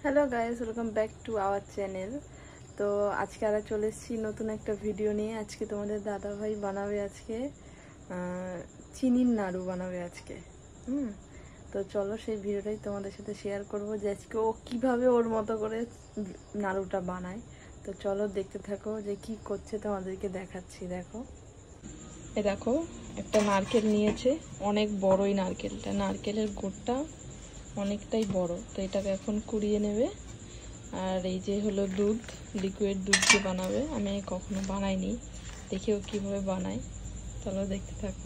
Hello guys, welcome back to our channel. তো আজকে আমরা চলে এসেছি নতুন একটা ভিডিও নিয়ে। আজকে তোমাদের দাদাভাই বানাবে আজকে চিনির নাড়ু বানাবে আজকে। তো চলো সেই ভিডিওটাই তোমাদের সাথে শেয়ার করব যে আজকে ও কীভাবে ওর মতো করে নাড়ুটা বানায়। তো চলো দেখতে থাকো যে কি করছে, তোমাদেরকে দেখাচ্ছি। দেখো দেখো একটা নারকেল নিয়েছে, অনেক বড়ই নারকেলটা, নারকেলের গোড়টা অনেকটাই বড়। তো এটাকে এখন কুড়িয়ে নেবে। আর এই যে হলো দুধ, লিকুইড দুধ দিয়ে বানাবে। আমি কখনো বানাইনি, দেখেও কিভাবে বানাই। চলো দেখতে থাকো।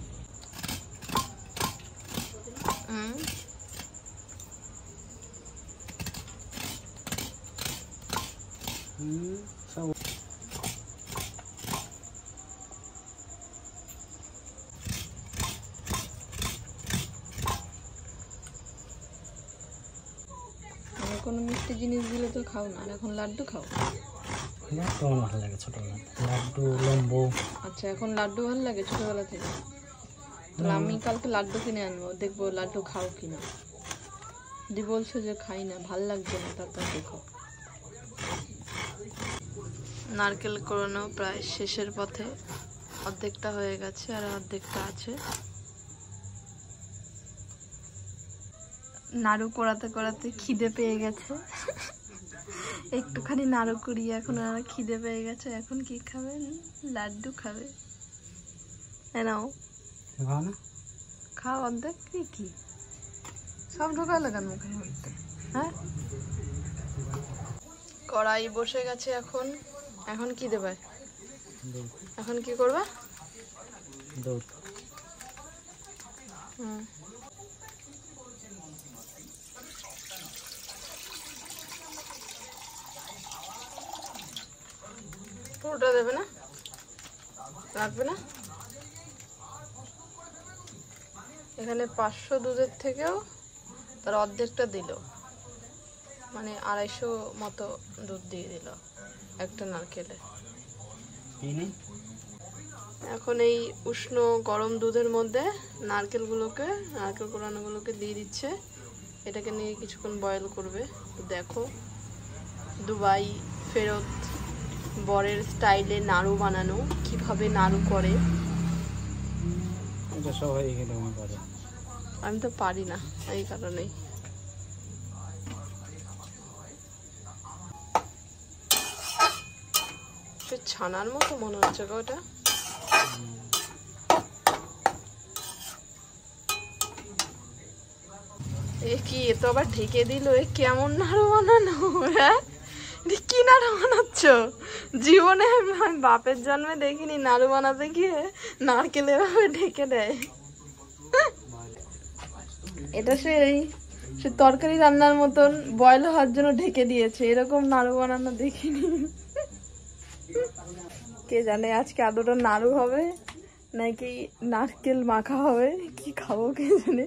কোনো মিষ্টি জিনিস দিলে তো খাও না, আর এখন লাড্ডু খাও। ভালো লাগে ছোটবেলা লাড্ডু, লম্বু। আচ্ছা, এখন লাড্ডু ভালো লাগে ছোটবেলা থেকে। তাহলে আমি কালকে লাড্ডু কিনে আনবো, দেখবো লাড্ডু খাও কিনা। দি বলছো যে খাই না, ভাল লাগছে না, তারপর দেখো। নারকেল কোরানো প্রায় শেষের পথে, অর্ধেকটা হয়ে গেছে আর অর্ধেকটা আছে। নাড়ু কোড়াতে কোড়াতে খিদে পেয়ে গেছে, একটুখানি নাড়ু কুড়িয়ে এখন আর খিদে পেয়ে গেছে। এখন কি খাবে? লাড্ডু খাবে। নাও খাও, অর্ধেক কি সব ঢোকালে কেন মুখের মধ্যে? হ্যাঁ, কড়াই বসে গেছে। এখন এখন কি দেবে? এখন কি করবা? দুধ। পুরোটা দেবে না, লাগবে না। এখানে 500 দুধের থেকেও তার অর্ধেকটা দিল, মানে 250 মতো দুধ দিয়ে দিল একটা নারকেলে। এখন এই উষ্ণ গরম দুধের মধ্যে নারকেল কোরানোগুলোকে দিয়ে দিচ্ছে। এটাকে নিয়ে কিছুক্ষণ বয়েল করবে। তো দেখো, দুবাই ফেরত বরের স্টাইলে নাড়ু বানানো, কিভাবে নাড়ু করে। আমি তো পারি না, এই কারণেই। সে ছানার মতো মনে হচ্ছে গো ওটা। এ কি, এ তো আবার ঢেকে দিল। এ কেমন নাড়ু বানানো? হ্যাঁ, কি নাড়ু বানাচ্ছ? জীবনে আমি বাপের জন্মে দেখিনি নাড়ু বানাতে গিয়ে নারকেল এভাবে ঢেকে দেয়। এটা সে তরকারি রান্নার মতন বয়েল হওয়ার জন্য ঢেকে দিয়েছে, এরকম নাড়ু বানানো দেখিনি। কে জানে আজকে আদৌটা নাড়ু হবে নাকি নারকেল মাখা হবে, কি খাবো কে জানে।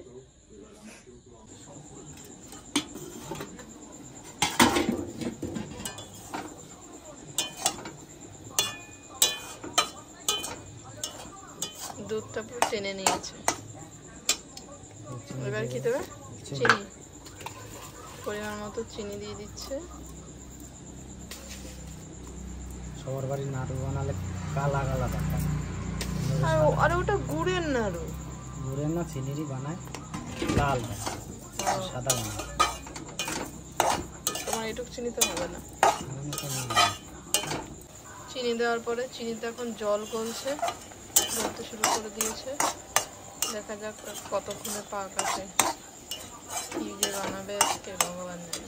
দুধটা পুরো টেনে নিয়েছে। এবার কি দেবে? চিনি, পরিমাণ মতো চিনি দিয়ে দিচ্ছে। সবার বাড়ি নাড়ু বানালে কালা কালা দেখায়, আর ওটা গুড়ের নাড়ু। গুড়ের না, চিনিরই বানায়, লাল সাদা বানায়। তোমার এটুকু চিনি তো হবে না। চিনি দেওয়ার পরে চিনিতে এখন জল গলছে, গলতে শুরু করে দিয়েছে। দেখা যাক কতক্ষণে পাক আছে, কি যে বানাবে আজকে ভগবান জানে।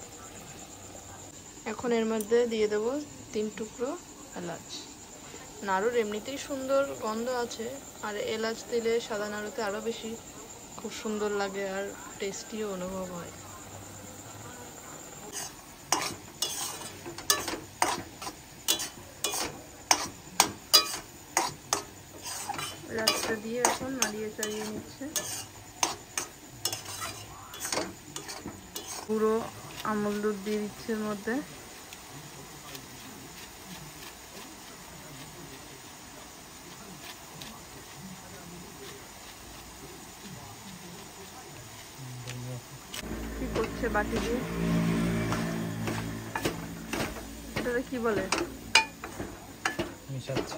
এখন এর মধ্যে দিয়ে দেবো 3 টুকরো এলাচ। নাড়ুর এমনিতেই সুন্দর গন্ধ আছে, আর এলাচ দিলে সাদা নাড়ুতে আরো বেশি খুব সুন্দর লাগে আর টেস্টিও অনুভব হয়। এলাচটা দিয়ে এখন নাড়িয়ে চাড়িয়ে নিচ্ছে। পুরো আমুল দুধ দিয়ে দিচ্ছে এর মধ্যে। কি করছে বাটি দিয়ে? এটাতে কি বলে? মিশাচ্ছি।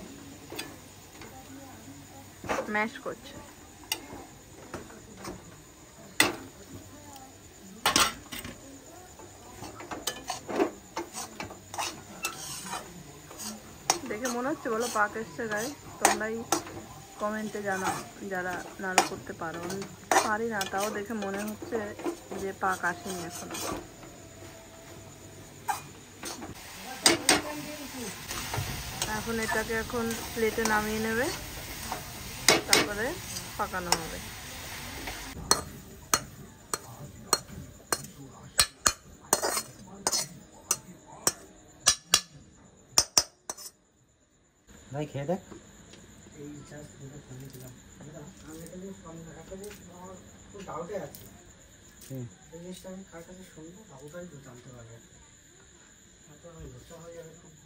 ম্যাশ করছে। দেখে মনে হচ্ছে বলো পাক এসছে গায়ে? তোমরাই কমেন্টে জানাও যারা নাড়ু করতে পারো। আমি পারি না, তাও দেখে মনে হচ্ছে যে পাক আসেনি এখনো। এখন এটাকে এখন প্লেটে নামিয়ে নেবে, তারপরে পাকানো হবে। ভাই খেয়ে দেখ। জিনিসটা আমি কার কাছে শুনবো, বাবুটাই জানতে পারবে।